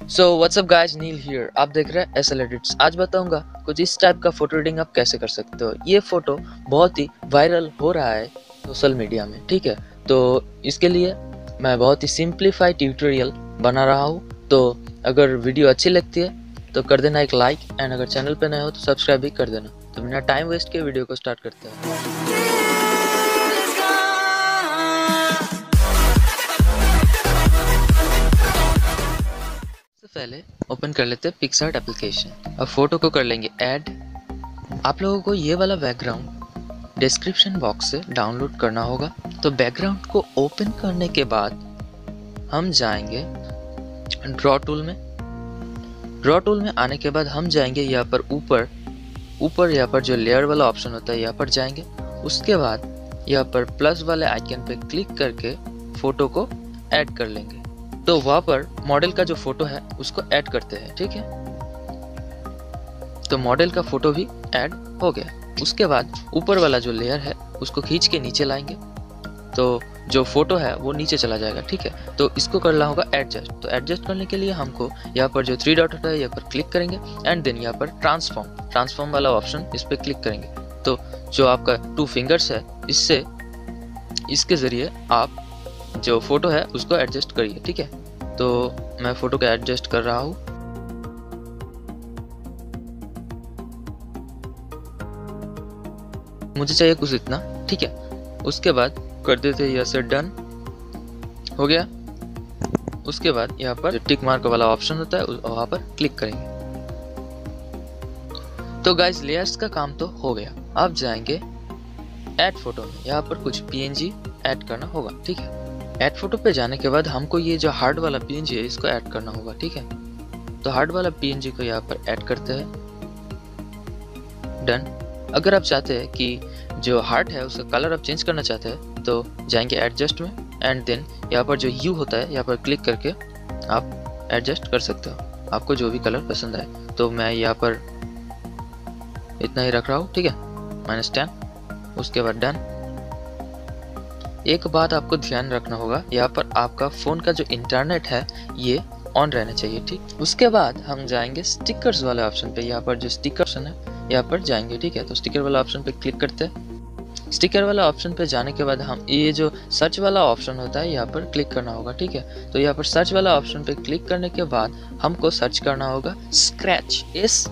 So WhatsApp guys, Neel here. आप देख रहे हैं एसएल एडिट्स। आज बताऊंगा कुछ इस टाइप का फोटो एडिटिंग आप कैसे कर सकते हो। ये फोटो बहुत ही वायरल हो रहा है सोशल मीडिया में, ठीक है। तो इसके लिए मैं बहुत ही सिंप्लीफाइड ट्यूटोरियल बना रहा हूँ। तो अगर वीडियो अच्छी लगती है तो कर देना एक लाइक, एंड अगर चैनल पे नए हो तो सब्सक्राइब भी कर देना। तो बिना टाइम वेस्ट के वीडियो को स्टार्ट करते हैं। पहले ओपन कर लेते हैं पिक्सआर्ट एप्लीकेशन। अब फोटो को कर लेंगे ऐड। आप लोगों को ये वाला बैकग्राउंड डिस्क्रिप्शन बॉक्स से डाउनलोड करना होगा। तो बैकग्राउंड को ओपन करने के बाद हम जाएंगे ड्रॉ टूल में। ड्रॉ टूल में आने के बाद हम जाएंगे यहाँ पर ऊपर यहाँ पर जो लेयर वाला ऑप्शन होता है यहाँ पर जाएंगे। उसके बाद यहाँ पर प्लस वाले आइकन पे क्लिक करके फोटो को ऐड कर लेंगे। तो वहाँ पर मॉडल का जो फोटो है उसको ऐड करते हैं, ठीक है। तो मॉडल का फोटो भी ऐड हो गया। उसके बाद ऊपर वाला जो लेयर है उसको खींच के नीचे लाएंगे, तो जो फोटो है वो नीचे चला जाएगा, ठीक है। तो इसको करना होगा एडजस्ट। तो एडजस्ट करने के लिए हमको यहाँ पर जो 3 डॉट होता है यहाँ पर क्लिक करेंगे, एंड देन यहाँ पर ट्रांसफॉर्म वाला ऑप्शन इस पर क्लिक करेंगे। तो जो आपका 2 फिंगर्स है इसके जरिए आप जो फोटो है उसको एडजस्ट करिए, ठीक है। तो मैं फोटो को एडजस्ट कर रहा हूँ। मुझे चाहिए कुछ इतना, ठीक है। उसके बाद कर देते हैं यहाँ से डन, हो गया। उसके बाद यहाँ पर टिक मार्क वाला ऑप्शन होता है वहाँ पर क्लिक करेंगे। तो गाइस, लेयर्स का काम तो हो गया। आप जाएंगे ऐड फोटो में, यहाँ पर कुछ पीएनजी ऐड करना होगा, ठीक है। ऐड फोटो पे जाने के बाद हमको ये जो हार्ड वाला पीएनजी है इसको ऐड करना होगा, ठीक है। तो हार्ड वाला पीएनजी को यहाँ पर ऐड करते हैं, डन। अगर आप चाहते हैं कि जो हार्ट है उसका कलर आप चेंज करना चाहते हैं तो जाएंगे एडजस्ट में, एंड देन यहाँ पर जो यू होता है यहाँ पर क्लिक करके आप एडजस्ट कर सकते हो आपको जो भी कलर पसंद आए। तो मैं यहाँ पर इतना ही रख रहा हूँ, ठीक है, -10। उसके बाद डन। एक बात आपको ध्यान रखना होगा, यहाँ पर आपका फ़ोन का जो इंटरनेट है ये ऑन रहना चाहिए, ठीक। उसके बाद हम जाएंगे स्टिकर्स वाले ऑप्शन पे। यहाँ पर जो स्टिकर ऑप्शन है यहाँ पर जाएंगे, ठीक है। तो स्टिकर वाला ऑप्शन पे क्लिक करते हैं। स्टिकर वाला ऑप्शन पे जाने के बाद हम ये जो सर्च वाला ऑप्शन होता है यहाँ पर क्लिक करना होगा, ठीक है। तो यहाँ पर सर्च वाला ऑप्शन पे क्लिक करने के बाद हमको सर्च करना होगा स्क्रैच,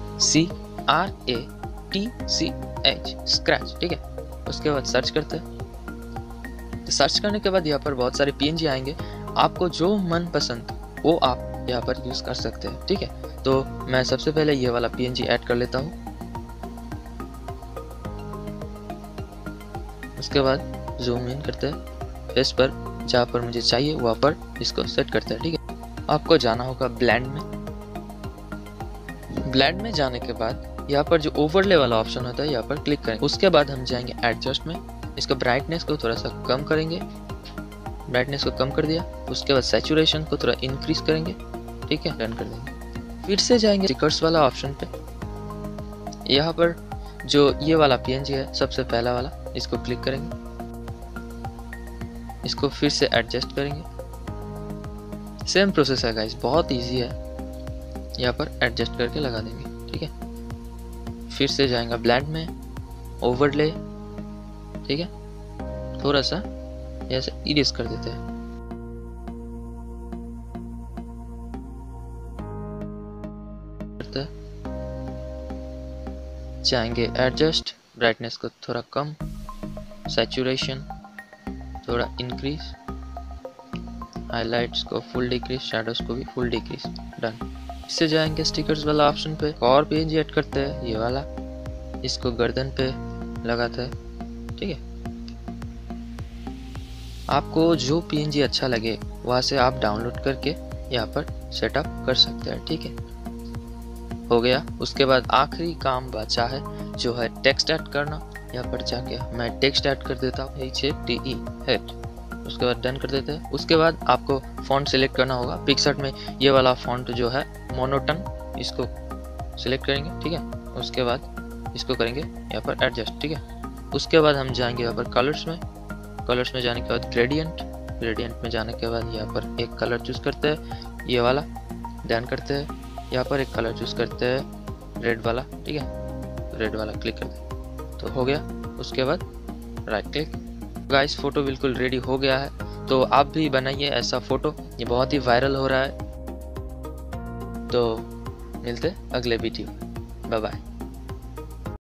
SCRATCH, स्क्रैच, ठीक है। उसके बाद सर्च करते हैं। सर्च करने के बाद यहाँ पर बहुत सारे पीएनजी आएंगे। आपको जो मन पसंद वो आप यहाँ पर यूज कर सकते हैं, ठीक है। तो मैं सबसे पहले ये वाला पीएनजी ऐड कर लेता हूँ। उसके बाद जूम इन करते हैं फेस पर, जहाँ पर मुझे चाहिए वहाँ पर इसको सेट करते हैं, ठीक है। आपको जाना होगा ब्लेंड में। ब्लेंड में जाने के बाद यहाँ पर जो ओवरले वाला ऑप्शन होता है यहाँ पर क्लिक करें। उसके बाद हम जाएंगे एडजस्ट में। इसका ब्राइटनेस को थोड़ा सा कम करेंगे, ब्राइटनेस को कम कर दिया। उसके बाद सैचुरेशन को थोड़ा इंक्रीज करेंगे, ठीक है, डन कर देंगे। फिर से जाएंगे स्टिकर्स वाला ऑप्शन पे। यहाँ पर जो ये वाला पीएनजी है सबसे पहला वाला, इसको क्लिक करेंगे। इसको फिर से एडजस्ट करेंगे। सेम प्रोसेस है गाइस, बहुत इजी है। यहाँ पर एडजस्ट करके लगा देंगे, ठीक है। फिर से जाएंगे ब्लेंड में, ओवरले, ठीक है। थोड़ा सा ऐसे इरेज कर देते हैं। जाएंगे एडजस्ट, ब्राइटनेस को थोड़ा कम, सैचुरेशन थोड़ा इंक्रीज, हाइलाइट्स को फुल डिक्रीज, शैडोज को भी फुल डिक्रीज, डन। इससे जाएंगे स्टिकर्स वाला ऑप्शन पे, और पीएनजी ऐड करते हैं ये वाला। इसको गर्दन पे लगाते हैं, ठीक है। आपको जो पीएनजी अच्छा लगे वहाँ से आप डाउनलोड करके यहाँ पर सेटअप कर सकते हैं, ठीक है। हो गया। उसके बाद आखिरी काम बचा है जो है टेक्स्ट ऐड करना। यहाँ पर जाके मैं टेक्स्ट ऐड कर देता हूँ, HATE, हेड। उसके बाद डन कर देते हैं। उसके बाद आपको फॉन्ट सिलेक्ट करना होगा। पिक्सआर्ट में ये वाला फॉन्ट जो है मोनोटन, इसको सिलेक्ट करेंगे, ठीक है। उसके बाद इसको करेंगे यहाँ पर एडजस्ट, ठीक है। उसके बाद हम जाएंगे यहाँ पर कलर्स में। कलर्स में जाने के बाद ग्रेडियंट में जाने के बाद यहाँ पर एक कलर चूज करते हैं, ये वाला, ध्यान करते हैं, यहाँ पर एक कलर चूज़ करते हैं रेड वाला, ठीक है, रेड वाला क्लिक करते हैं तो हो गया। उसके बाद राइट क्लिक। गाइस फ़ोटो बिल्कुल रेडी हो गया है, तो आप भी बनाइए ऐसा फ़ोटो, ये बहुत ही वायरल हो रहा है। तो मिलते अगले वीडियो, बाय बाय।